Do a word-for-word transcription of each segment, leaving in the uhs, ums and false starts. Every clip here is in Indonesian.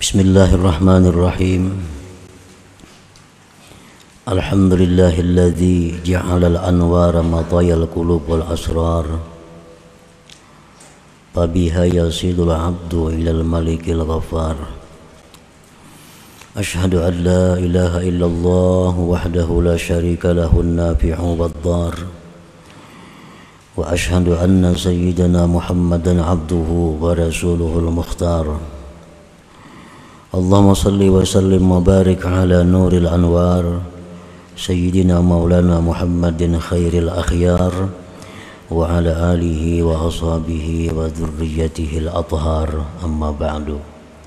Bismillahirrahmanirrahim. Alhamdulillahilladzi ja'alal anwara matayal qulub wal asrar. Fabiha yasidul abdu ilal malikil ghafar. Ashhadu an la ilaha illallah wahdahu la syarika lahun nafi'u wad-dhar. Wa ashhadu anna sayyidana Muhammadan abduhu wa rasuluhul mukhtar. Allahumma salli wa sallim wa barik ala nuril anwar Sayyidina maulana Muhammadin khairil akhyar wa ala alihi wa ashabihi wa dhurriyyatihil athhar, amma ba'du.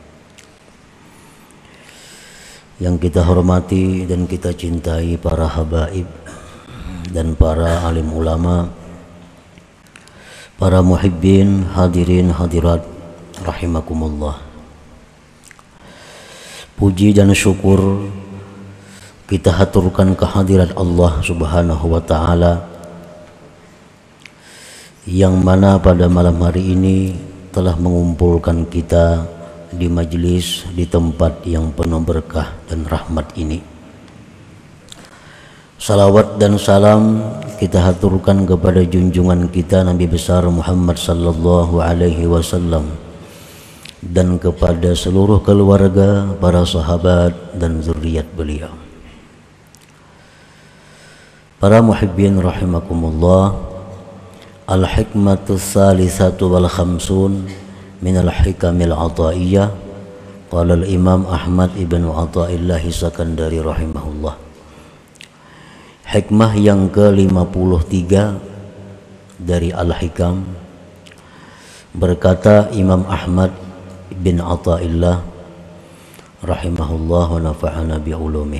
Yang kita hormati dan kita cintai para habaib dan para alim ulama, para muhibbin, hadirin hadirat rahimakumullah. Puji dan syukur kita haturkan kehadirat Allah Subhanahu wa ta'ala, yang mana pada malam hari ini telah mengumpulkan kita di majlis, di tempat yang penuh berkah dan rahmat ini. Salawat dan salam kita haturkan kepada junjungan kita Nabi besar Muhammad sallallahu alaihi wasallam dan kepada seluruh keluarga, para sahabat dan zuriat beliau. Para muhibbin rahimakumullah, al-hikmatu tsalitsatu wal khamsun min al-hikamil ataiyah, qala al-imam Ahmad ibn Athaillah Sakandari rahimahullah. Hikmah yang ke lima puluh tiga dari al-hikam, berkata Imam Ahmad bin Athaillah rahimahullah wa nafa'ana bi ulumih,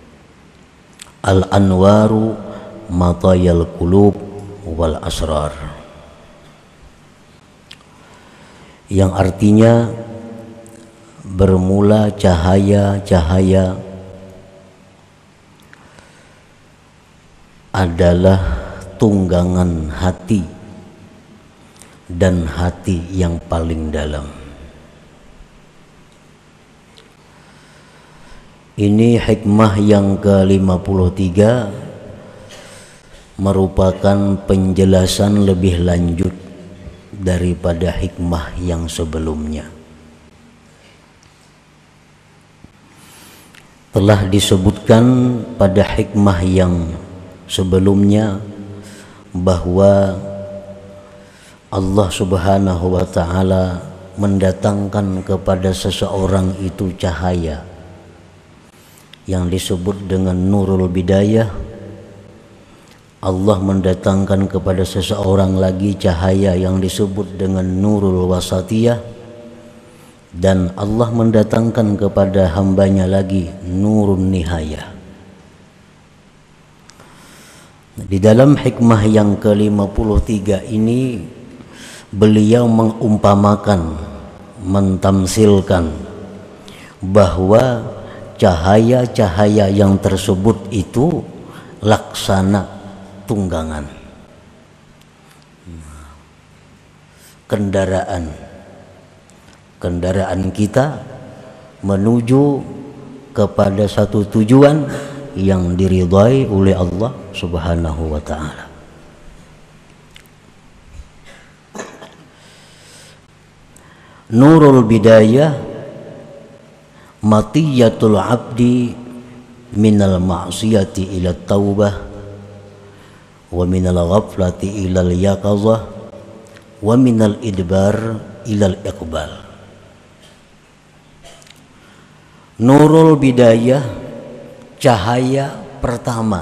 al-anwaru matayal qulub wal asrar, yang artinya bermula cahaya-cahaya adalah tunggangan hati dan hati yang paling dalam. Ini hikmah yang ke lima puluh tiga merupakan penjelasan lebih lanjut daripada hikmah yang sebelumnya. Telah disebutkan pada hikmah yang sebelumnya bahwa Allah Subhanahu wa ta'ala mendatangkan kepada seseorang itu cahaya yang disebut dengan nurul bidayah. Allah mendatangkan kepada seseorang lagi cahaya yang disebut dengan nurul wasatiyah, dan Allah mendatangkan kepada hambanya lagi nurun nihayah. Di dalam hikmah yang ke lima puluh tiga ini beliau mengumpamakan, mentamsilkan bahwa cahaya-cahaya yang tersebut itu laksana tunggangan, kendaraan kendaraan kita menuju kepada satu tujuan yang diridhai oleh Allah Subhanahu wa ta'ala. Nurul bidayah matiyatul abdi minal ma'siyati ila taubah wa minal ghaflati ilal yaqazah wa minal idbar ilal iqbal. Nurul bidayah, cahaya pertama,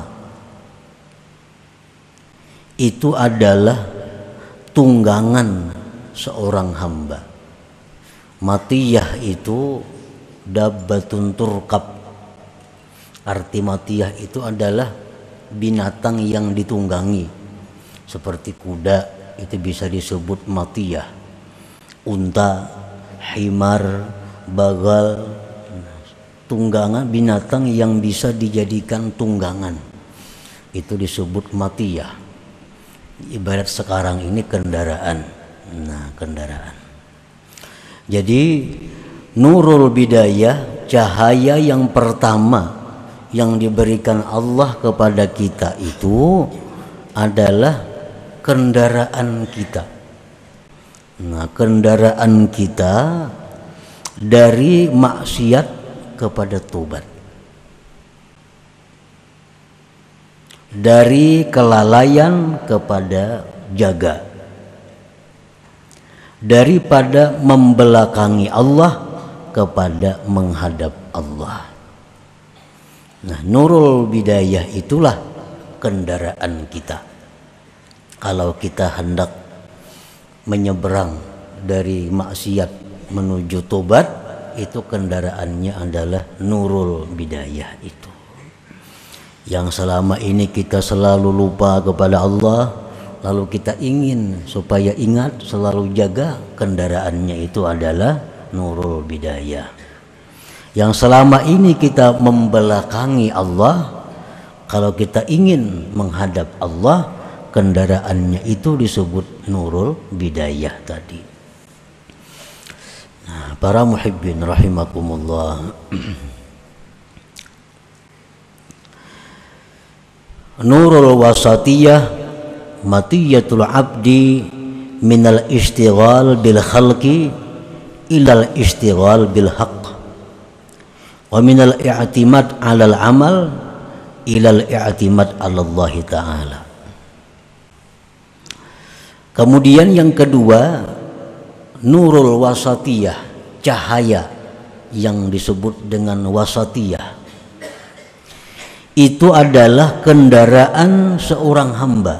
itu adalah tunggangan seorang hamba. Matiyah itu dabbatun turkab. Arti matiyah itu adalah binatang yang ditunggangi. Seperti kuda itu bisa disebut matiyah, unta, himar, bagal, tunggangan, binatang yang bisa dijadikan tunggangan, itu disebut matiyah. Ibarat sekarang ini kendaraan. Nah, kendaraan. Jadi Nurul bidayah, cahaya yang pertama yang diberikan Allah kepada kita itu adalah kendaraan kita. Nah, kendaraan kita dari maksiat kepada tobat, dari kelalaian kepada jaga, daripada membelakangi Allah kepada menghadap Allah. Nah, nurul bidayah itulah kendaraan kita. Kalau kita hendak menyeberang dari maksiat menuju tobat, itu kendaraannya adalah nurul bidayah itu. Yang selama ini kita selalu lupa kepada Allah, lalu kita ingin supaya ingat, selalu jaga, kendaraannya itu adalah nurul bidayah. Yang selama ini kita membelakangi Allah, kalau kita ingin menghadap Allah, kendaraannya itu disebut nurul bidayah tadi. Nah, para muhibbin rahimakumullah, nurul wasatiyah matiyatul abdi minal istighal bil khalqi ilal istighal bil haqq wa minal i'timad 'alal amal ilal i'timad 'ala Allah taala. Kemudian yang kedua, nurul wasatiyah, cahaya yang disebut dengan wasatiyah, itu adalah kendaraan seorang hamba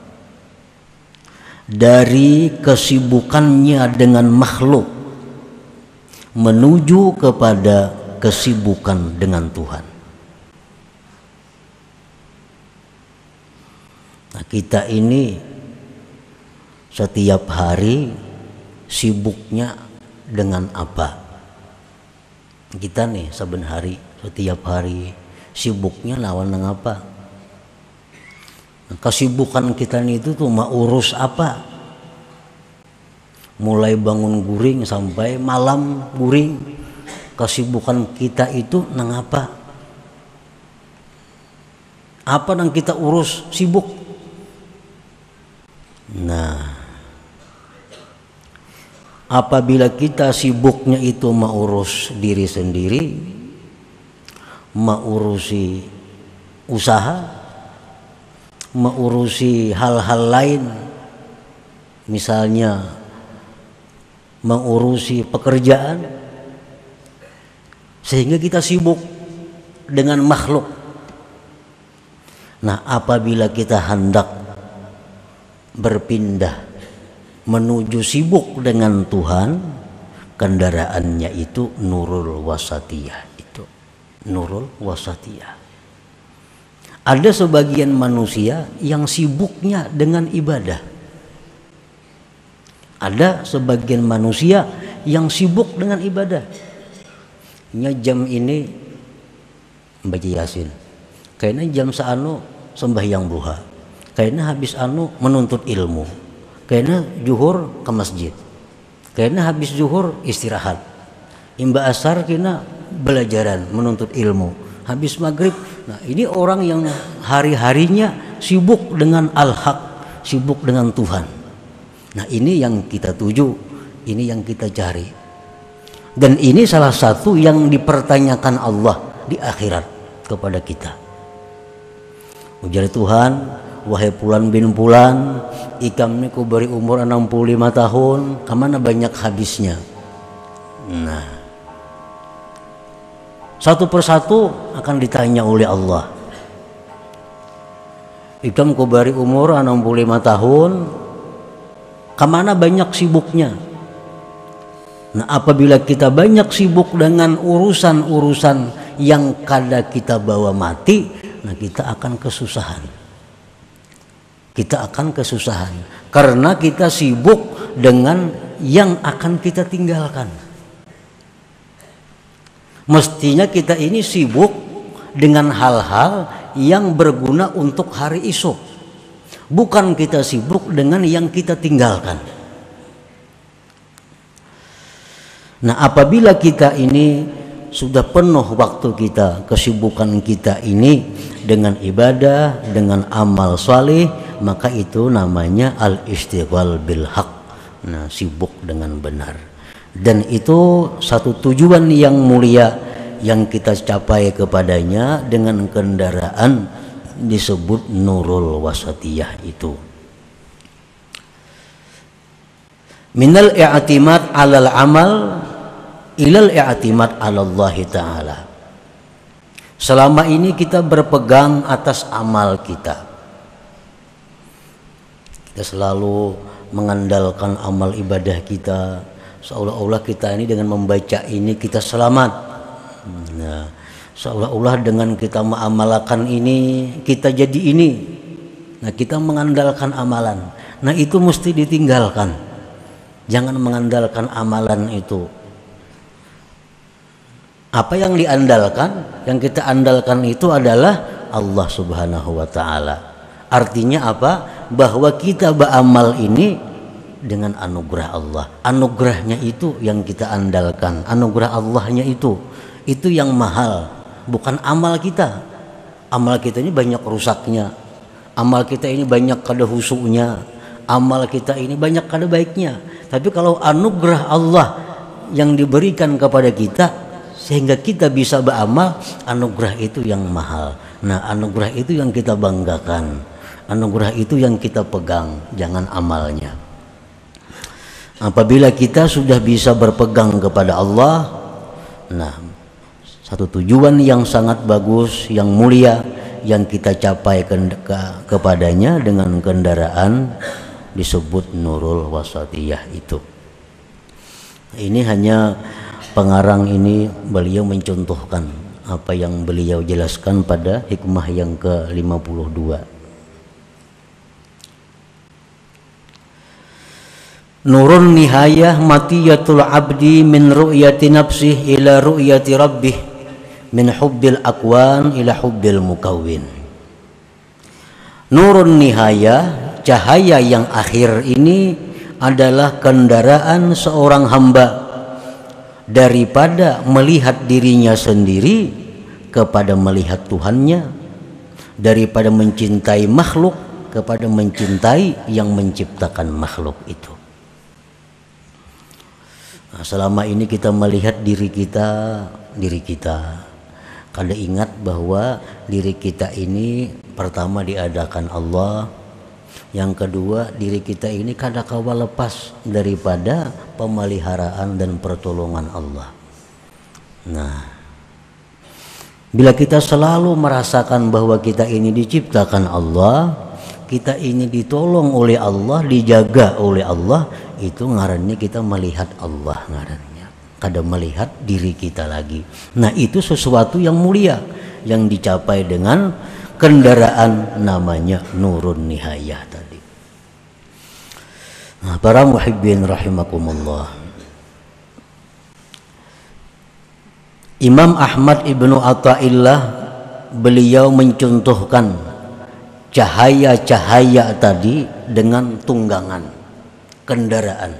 dari kesibukannya dengan makhluk menuju kepada kesibukan dengan Tuhan. Nah, kita ini setiap hari sibuknya dengan apa? Kita nih saben hari, setiap hari sibuknya lawan dengan apa? Nah, kesibukan kita nih itu tuh mau urus apa? Mulai bangun guring sampai malam guring, kesibukan kita itu nang apa? Apa yang kita urus, sibuk. Nah, apabila kita sibuknya itu mengurus diri sendiri, mengurusi usaha, mengurusi hal-hal lain, misalnya mengurusi pekerjaan, sehingga kita sibuk dengan makhluk. Nah, apabila kita hendak berpindah menuju sibuk dengan Tuhan, kendaraannya itu nurul wasatiyah, itu nurul wasatiyah. Ada sebagian manusia yang sibuknya dengan ibadah. Ada sebagian manusia yang sibuk dengan ibadah. Nya jam ini membaca Yasin, kayaknya jam seanu sembahyang duha, kayaknya habis anu menuntut ilmu, kayaknya zuhur ke masjid, kayaknya habis zuhur istirahat, imba asar kena belajaran menuntut ilmu, habis maghrib. Nah, ini orang yang hari-harinya sibuk dengan al-haq, sibuk dengan Tuhan. Nah, ini yang kita tuju, ini yang kita cari. Dan ini salah satu yang dipertanyakan Allah di akhirat kepada kita. Ujar Tuhan, wahai Fulan bin Fulan, ikam ini ku beri umur enam puluh lima tahun, kemana banyak habisnya? Nah, satu persatu akan ditanya oleh Allah. Ikam ku beri umur enam puluh lima tahun, kemana banyak sibuknya? Nah, apabila kita banyak sibuk dengan urusan-urusan yang kada kita bawa mati, nah kita akan kesusahan. Kita akan kesusahan karena kita sibuk dengan yang akan kita tinggalkan. Mestinya kita ini sibuk dengan hal-hal yang berguna untuk hari esok. Bukan kita sibuk dengan yang kita tinggalkan. Nah, apabila kita ini sudah penuh waktu kita, kesibukan kita ini dengan ibadah, dengan amal saleh, maka itu namanya al-istighfar bil haq. Nah, sibuk dengan benar. Dan itu satu tujuan yang mulia yang kita capai kepadanya dengan kendaraan disebut nurul wasatiyah itu. Minal i'timad 'alal amal ilal i'timad 'ala Allah taala. Selama ini kita berpegang atas amal kita. Kita selalu mengandalkan amal ibadah kita, seolah-olah kita ini dengan membaca ini kita selamat. Nah, seolah-olah dengan kita mengamalkan ini kita jadi ini. Nah, kita mengandalkan amalan. Nah, itu mesti ditinggalkan. Jangan mengandalkan amalan itu. Apa yang diandalkan, yang kita andalkan itu adalah Allah Subhanahu wa taala. Artinya apa? Bahwa kita beramal ini dengan anugerah Allah. Anugerahnya itu yang kita andalkan. Anugerah Allahnya itu. Itu yang mahal, bukan amal kita. Amal kita ini banyak rusaknya. Amal kita ini banyak kada husuknya. Amal kita ini banyak kada baiknya. Tapi kalau anugerah Allah yang diberikan kepada kita sehingga kita bisa beramal, anugerah itu yang mahal. Nah, anugerah itu yang kita banggakan. Anugerah itu yang kita pegang, jangan amalnya. Apabila kita sudah bisa berpegang kepada Allah, nah, satu tujuan yang sangat bagus, yang mulia, yang kita capai ke, ke, kepadanya dengan kendaraan disebut nurul wasatiyah itu. Ini hanya pengarang ini beliau mencontohkan apa yang beliau jelaskan pada hikmah yang ke lima puluh dua. Nurun nihayah matiyatul abdi min ru'yati nafsih ila ru'yati rabbih min hubbil akwan ila hubbil mukawwin. Nurun nihayah, cahaya yang akhir ini adalah kendaraan seorang hamba daripada melihat dirinya sendiri kepada melihat Tuhannya, daripada mencintai makhluk kepada mencintai yang menciptakan makhluk itu. Nah, selama ini kita melihat diri kita, diri kita, kada ingat bahwa diri kita ini pertama diadakan Allah, yang kedua diri kita ini kada kawa lepas daripada pemeliharaan dan pertolongan Allah. Nah, bila kita selalu merasakan bahwa kita ini diciptakan Allah, kita ini ditolong oleh Allah, dijaga oleh Allah, itu ngarannya kita melihat Allah ngarannya, kada melihat diri kita lagi. Nah, itu sesuatu yang mulia yang dicapai dengan kendaraan namanya nurun nihayah tadi. Nah, para muhibbin rahimakumullah, Imam Ahmad Ibnu Athaillah beliau mencontohkan cahaya-cahaya tadi dengan tunggangan kendaraan.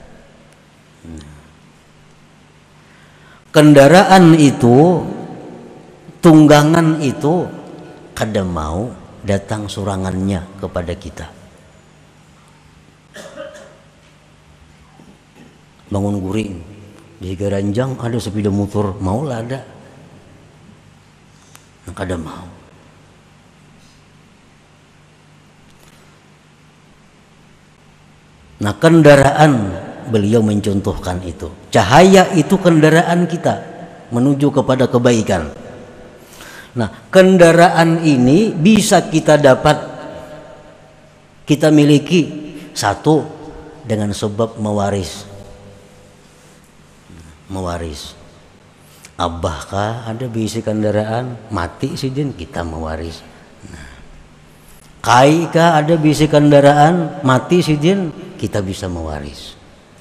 Kendaraan itu, tunggangan itu kada mau datang surangannya kepada kita. Bangun guring di Garanjang ada sepeda motor, mau lah ada, kada mau. Nah, kendaraan beliau mencontohkan itu. Cahaya itu kendaraan kita menuju kepada kebaikan. Nah, kendaraan ini bisa kita dapat, kita miliki satu dengan sebab mewaris. Mewaris. Abah kah ada bisi kendaraan, mati sidin kita mewaris. Nah, kai kah ada bisi kendaraan, mati sidin kita bisa mewaris.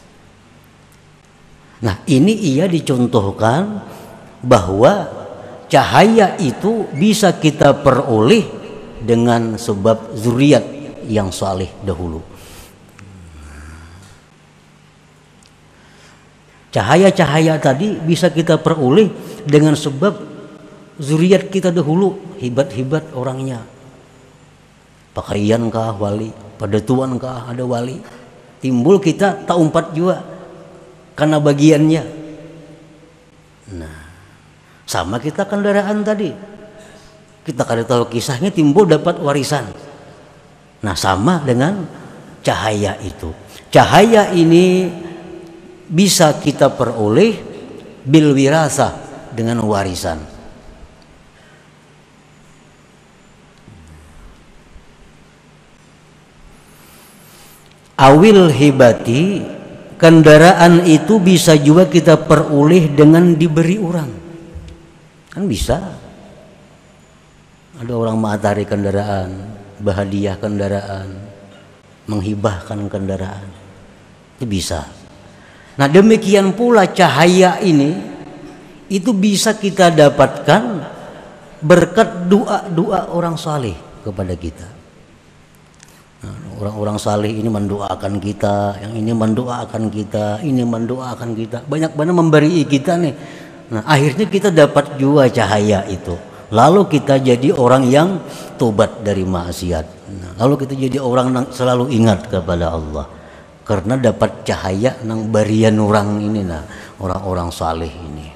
Nah, ini ia dicontohkan bahwa cahaya itu bisa kita peroleh dengan sebab zuriat yang saleh dahulu. Cahaya-cahaya tadi bisa kita peroleh dengan sebab zuriat kita dahulu hebat-hebat orangnya. Pakaiankah wali, padatuankah ada wali. Timbul kita tak umpat juga karena bagiannya. Nah, sama kita kendaraan tadi. Kita kada tahu kisahnya, timbul dapat warisan. Nah, sama dengan cahaya itu. Cahaya ini bisa kita peroleh bil wirasah, dengan warisan. Awil hibati, kendaraan itu bisa juga kita peroleh dengan diberi orang. Kan bisa. Ada orang matahari kendaraan, bahadiah kendaraan, menghibahkan kendaraan. Itu bisa. Nah, demikian pula cahaya ini itu bisa kita dapatkan berkat doa-doa orang saleh kepada kita. Nah, orang-orang saleh ini mendoakan kita, yang ini mendoakan kita, ini mendoakan kita, banyak banget memberi kita nih. Nah, akhirnya kita dapat juga cahaya itu. Lalu kita jadi orang yang tobat dari maksiat. Nah, lalu kita jadi orang yang selalu ingat kepada Allah. Karena dapat cahaya nang barian orang ini, nah, orang-orang saleh ini.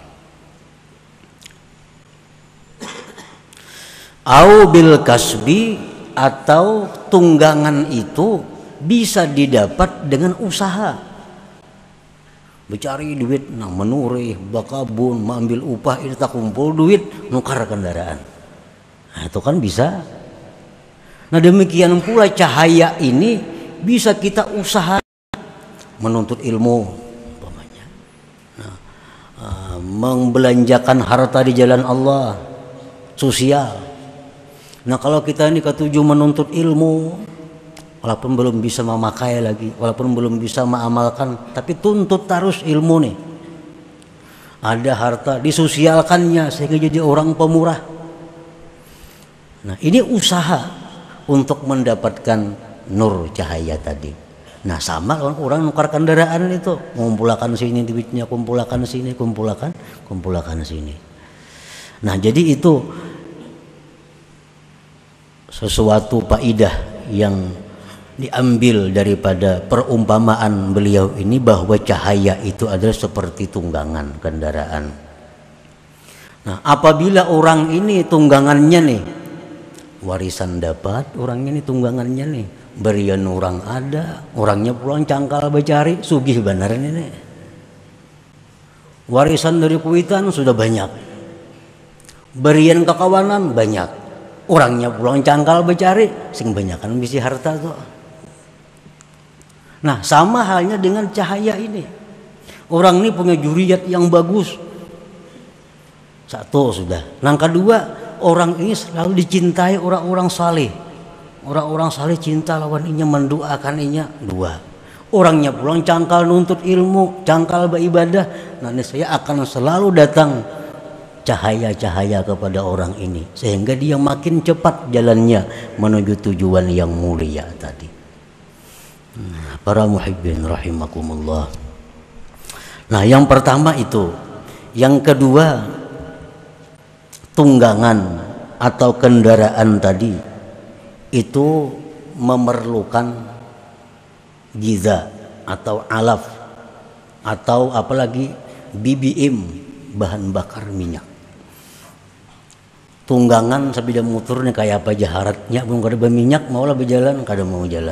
Au bil kasbi, atau tunggangan itu bisa didapat dengan usaha. Mencari duit, nang menurih, bakabun, mengambil upah, ini tak kumpul duit, nukar kendaraan. Nah, itu kan bisa. Nah, demikian pula cahaya ini bisa kita usaha. Menuntut ilmu, umpamanya. Nah, uh, membelanjakan harta di jalan Allah, sosial. Nah, kalau kita ini ketujuh menuntut ilmu, walaupun belum bisa memakai lagi, walaupun belum bisa mengamalkan, tapi tuntut terus ilmu nih. Ada harta, disosialkannya sehingga jadi orang pemurah. Nah, ini usaha untuk mendapatkan nur cahaya tadi. Nah, sama orang nukar kendaraan itu, mengumpulkan sini duitnya, kumpulkan sini, kumpulkan, kumpulkan sini. Nah, jadi itu sesuatu faidah yang diambil daripada perumpamaan beliau ini, bahwa cahaya itu adalah seperti tunggangan kendaraan. Nah, apabila orang ini tunggangannya nih, warisan dapat, orang ini tunggangannya nih, berian orang ada, orangnya pulang cangkal becari, sugih benar ini. Warisan dari kuitan sudah banyak, berian kekawanan banyak, orangnya pulang cangkal becari, sing banyakan bisi harta tuh. Nah, sama halnya dengan cahaya ini. Orang ini punya juriat yang bagus, satu sudah. Yang kedua, orang ini selalu dicintai orang-orang saleh. Orang-orang saleh cinta lawan inya, mendoakan inya. Dua, orangnya pulang cangkal nuntut ilmu, cangkal beribadah. Nanti saya akan selalu datang cahaya-cahaya kepada orang ini, sehingga dia makin cepat jalannya menuju tujuan yang mulia tadi. Para muhibbin rahimakumullah. Nah, yang pertama itu. Yang kedua, tunggangan atau kendaraan tadi itu memerlukan giza atau alaf, atau apalagi B B M, bahan bakar minyak. Tunggangan sepeda motornya kayak apa jaharatnya, belum kada berminyak maulah berjalan, kada mau jalan.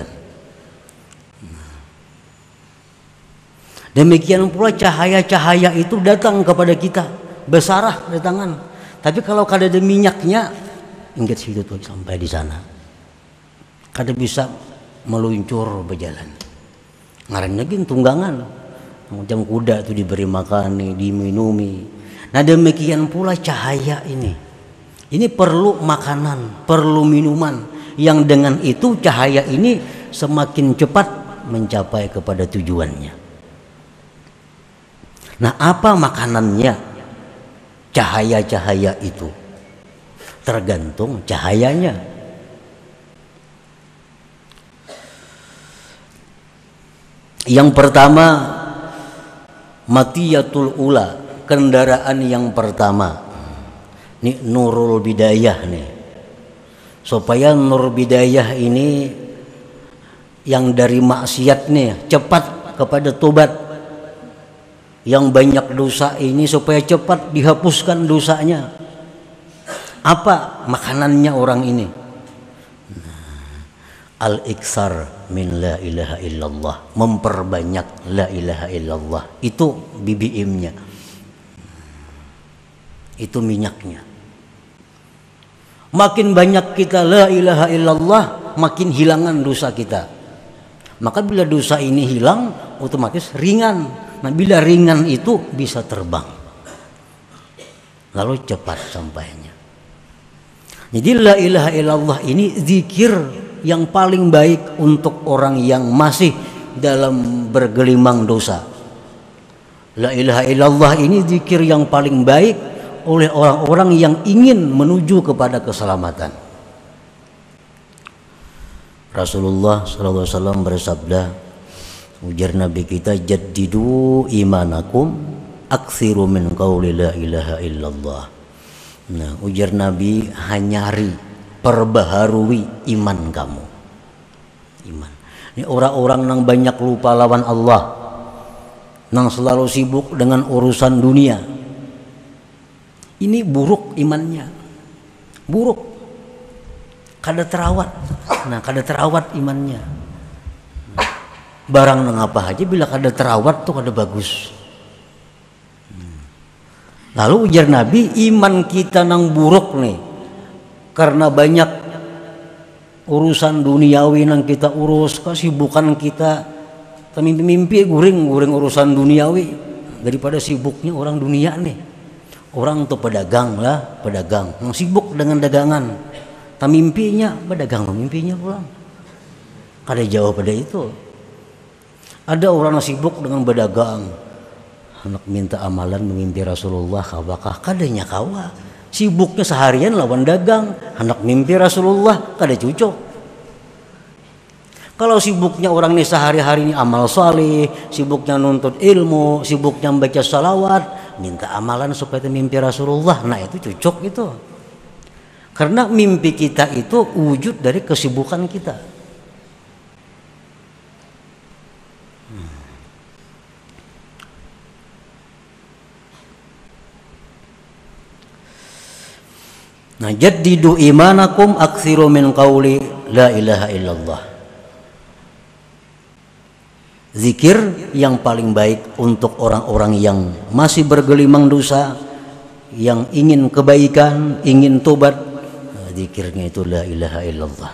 Demikian pula cahaya-cahaya itu datang kepada kita, besarah datangan. Tapi kalau kada ada minyaknya, ingat situ tuh sampai di sana, kada bisa meluncur berjalan. Ngarannya gini tunggangan, macam kuda itu diberi makan, diminumi. Nah, demikian pula cahaya ini. Ini perlu makanan, perlu minuman, yang dengan itu cahaya ini semakin cepat mencapai kepada tujuannya. Nah, apa makanannya cahaya-cahaya itu? Tergantung cahayanya. Yang pertama, Matiyatul ula, kendaraan yang pertama. Ini nurul bidayah nih. Supaya nur bidayah ini yang dari maksiat nih cepat kepada tobat. Yang banyak dosa ini supaya cepat dihapuskan dosanya. Apa makanannya orang ini? Al-iksar min la ilaha illallah, memperbanyak la ilaha illallah. Itu B B M-nya, itu minyaknya. Makin banyak kita la ilaha illallah, makin hilangan dosa kita. Maka bila dosa ini hilang, otomatis ringan. Nah bila ringan itu bisa terbang, lalu cepat sampainya. Jadi la ilaha illallah ini zikir yang paling baik untuk orang yang masih dalam bergelimang dosa. La ilaha illallah ini zikir yang paling baik oleh orang-orang yang ingin menuju kepada keselamatan. Rasulullah shallallahu alaihi wasallam bersabda, ujar Nabi kita, jaddidu imanakum aksiru min qawli la ilaha illallah. Nah, ujar Nabi, hanyari, perbaharui iman kamu. Iman. Ini orang-orang yang banyak lupa lawan Allah, yang selalu sibuk dengan urusan dunia. Ini buruk imannya, buruk. Kada terawat. Nah, kada terawat imannya. Barang nang apa aja bila kada terawat tuh kada bagus. Lalu ujar Nabi, iman kita nang buruk nih karena banyak urusan duniawi nang kita urus, kesibukan kita, mimpi-mimpi guring-guring urusan duniawi daripada sibuknya orang dunia nih. Orang tuh pedagang lah, pedagang yang sibuk dengan dagangan, tak mimpinya pedagang, mimpinya pulang. Kada jauh pada itu. Ada orang yang sibuk dengan berdagang, hendak minta amalan memimpi Rasulullah, kabakah kadanya kawa. Sibuknya seharian lawan dagang, hendak mimpi Rasulullah, kada cocok. Kalau sibuknya orang ini sehari-hari ini amal saleh, sibuknya nuntut ilmu, sibuknya membaca salawat, minta amalan supaya mimpi Rasulullah, nah itu cocok itu. Karena mimpi kita itu wujud dari kesibukan kita. Nah, jaddidu imanakum aksiru min qawli la ilaha illallah. Zikir yang paling baik untuk orang-orang yang masih bergelimang dosa, yang ingin kebaikan, ingin tobat, nah, zikirnya itu la ilaha illallah.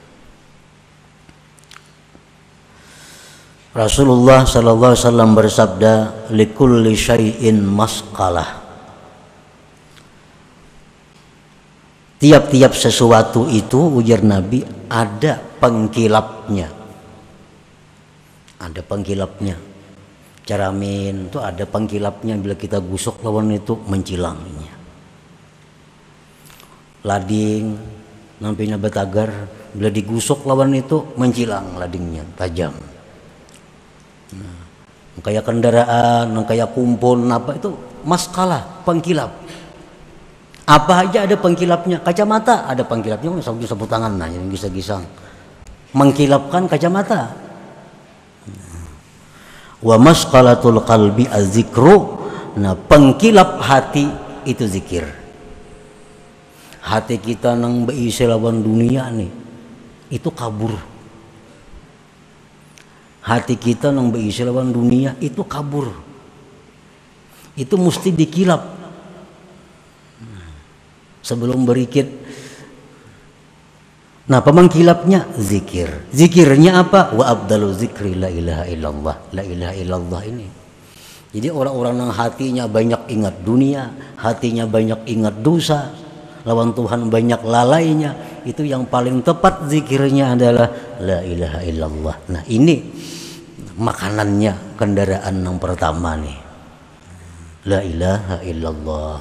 Rasulullah sallallahu alaihi wasallam bersabda, likulli syai'in masqalah. Tiap-tiap sesuatu itu, ujar Nabi, ada pengkilapnya. Ada pengkilapnya. Caramin itu ada pengkilapnya, bila kita gusok lawan itu mencilangnya. Lading nampinya betagar, bila digusok lawan itu mencilang ladingnya, tajam. Nah, kayak kendaraan, kayak kumpul, apa itu maskalah, pengkilap. Apa aja ada pengkilapnya. Kacamata ada pengkilapnya, sabtu sapu tangan, nah yang gisang-gisang mengkilapkan kacamata. Wa masqalatul qalbi az-zikru. Nah, pengkilap hati itu zikir. Hati kita nang beisi lawan dunia nih, itu kabur. Hati kita nang beisi lawan dunia itu kabur. Itu mesti dikilap. Sebelum berikit. Nah, pemangkilapnya zikir. Zikirnya apa? Wa abdalu zikri la ilaha illallah. La ilaha illallah ini. Jadi orang-orang yang hatinya banyak ingat dunia, hatinya banyak ingat dosa, lawan Tuhan banyak lalainya, itu yang paling tepat zikirnya adalah la ilaha illallah. Nah, ini makanannya, kendaraan yang pertama nih. La ilaha illallah.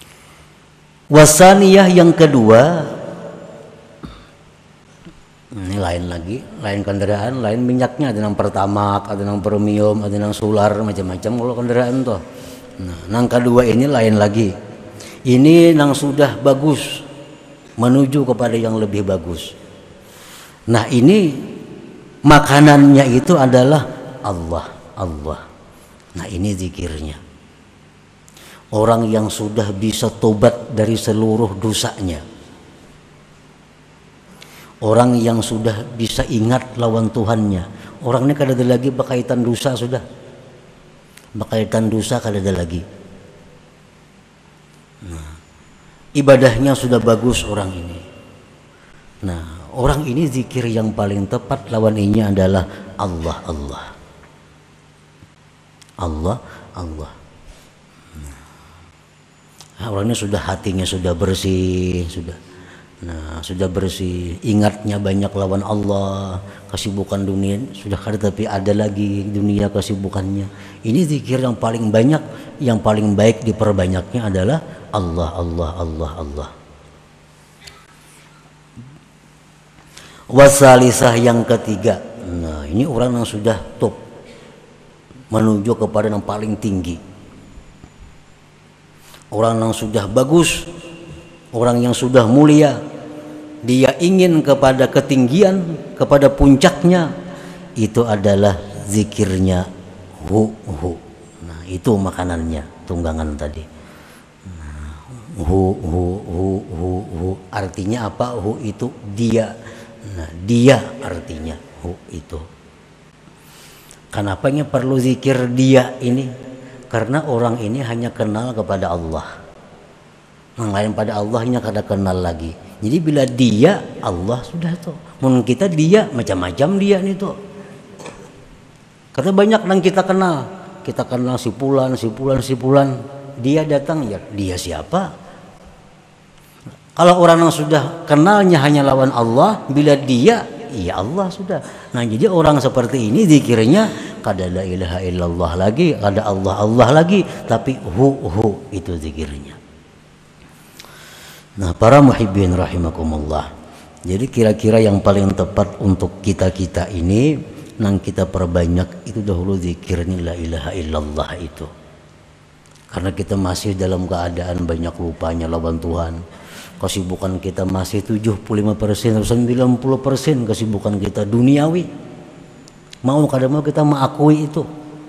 Wasaniyah yang kedua, ini Ini lain lagi, lain kendaraan, lain minyaknya, ada yang pertamak, ada yang premium, ada yang solar, macam-macam kalau kendaraan tuh. Nah, yang kedua ini lain lagi. Ini yang sudah bagus menuju kepada yang lebih bagus. Nah, ini makanannya itu adalah Allah, Allah. Nah, ini zikirnya. Orang yang sudah bisa tobat dari seluruh dosanya. Orang yang sudah bisa ingat lawan Tuhannya. Orang ini kada ada lagi berkaitan dosa sudah. Berkaitan dosa kada ada lagi. Nah, ibadahnya sudah bagus orang ini. Nah, orang ini zikir yang paling tepat lawan ini adalah Allah, Allah. Allah, Allah. Nah, orang ini sudah hatinya sudah bersih, sudah. Nah, sudah bersih, ingatnya banyak lawan Allah, kesibukan dunia sudah ada tapi ada lagi dunia kesibukannya. Ini zikir yang paling banyak, yang paling baik diperbanyaknya adalah Allah, Allah, Allah, Allah. Wasalisah yang ketiga. Nah, ini orang yang sudah top menuju kepada yang paling tinggi. Orang yang sudah bagus, orang yang sudah mulia, dia ingin kepada ketinggian, kepada puncaknya, itu adalah zikirnya hu hu. Nah, itu makanannya, tunggangan tadi. Nah, hu hu hu hu hu artinya apa? Hu itu dia. Nah, dia artinya hu itu. Kenapanya perlu zikir dia ini? Karena orang ini hanya kenal kepada Allah. Yang lain pada Allah hanya kada kenal lagi. Jadi bila dia Allah sudah tuh. Mun kita dia macam-macam dia nih tuh. Karena banyak yang kita kenal. Kita kenal si fulan, si fulan, si fulan. Dia datang ya dia siapa? Kalau orang yang sudah kenalnya hanya lawan Allah, bila dia iya Allah sudah. Nah, jadi orang seperti ini zikirnya kada la ilaha illallah lagi, kada Allah Allah lagi, tapi hu hu itu zikirnya. Nah, para muhibbin rahimakumullah. Jadi kira-kira yang paling tepat untuk kita-kita ini nang kita perbanyak itu dahulu zikirnya la ilaha illallah itu. Karena kita masih dalam keadaan banyak lupanya lawan Tuhan. Kesibukan kita masih tujuh puluh lima persen atau sembilan puluh persen kesibukan kita duniawi. Mau kada mau kita mengakui itu.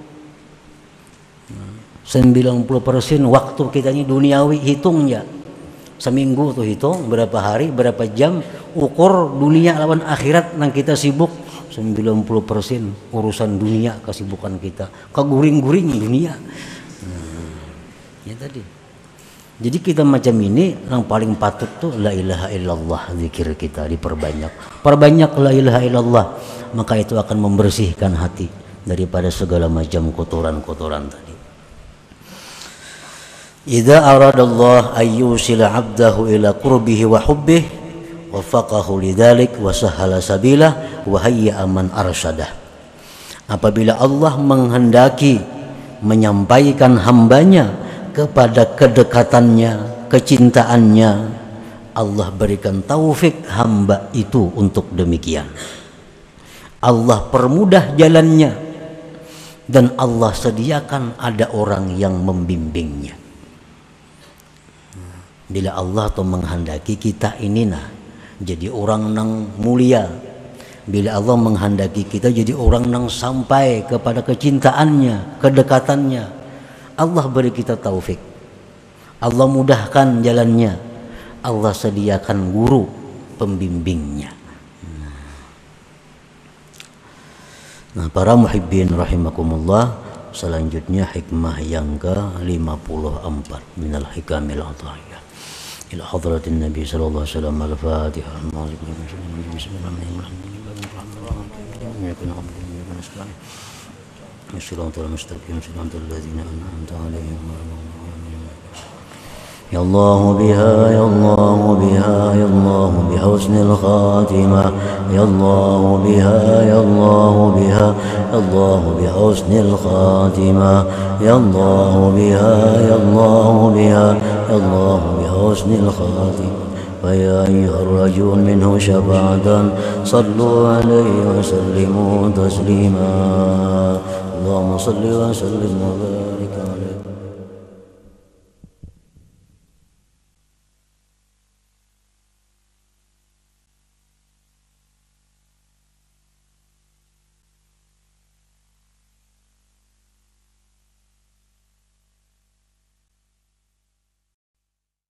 sembilan puluh persen waktu kita ini duniawi, hitungnya. Seminggu tuh hitung berapa hari, berapa jam, ukur dunia lawan akhirat nang kita sibuk. sembilan puluh persen urusan dunia kesibukan kita. Keguring-guring dunia. Hmm, ya tadi. Jadi kita macam ini yang paling patut tuh la ilaha illallah, zikir kita diperbanyak. Perbanyak la ilaha illallah, maka itu akan membersihkan hati daripada segala macam kotoran-kotoran tadi. Idza aradallah ayyusila 'abdahu ila qurbihi wa hubbihi wafaqahu lidzalik wa sahala sabilah wa hayya man arsyadah. Apabila Allah menghendaki menyampaikan hambanya kepada kedekatannya, kecintaannya, Allah berikan taufik hamba itu untuk demikian. Allah permudah jalannya dan Allah sediakan ada orang yang membimbingnya. Bila Allah tuh menghendaki kita ini nah jadi orang nang mulia, bila Allah menghendaki kita jadi orang nang sampai kepada kecintaannya, kedekatannya, Allah beri kita taufik, Allah mudahkan jalannya, Allah sediakan guru pembimbingnya. Nah, para muhibbin rahimakumullah, selanjutnya hikmah yang ke lima puluh empat minal hikamil atahiyah ila hadratin Nabi sallallahu alaihi wasallam. Al-Fatihah. Bismillahirrahmanirrahim. Shiratal mustaqim shiratal ladzina an'amta 'alaihim ya Allah biha ya Allah biha ya Allah biha husnul khatimah ya Allah biha ya Allah biha ya Allah biha husnul khatimah ya Allah biha ya Allah biha ya Allah biha husnul khatimah فيا أيها الرجل منه شفاعة صلوا عليه وسلموا تسليما اللهم صل وسلم وبارك عليه.